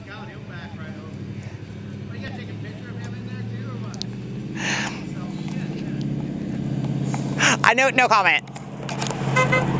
out, he'll back right over. What, you gotta take a picture of him in there too, or what? I know, no comment.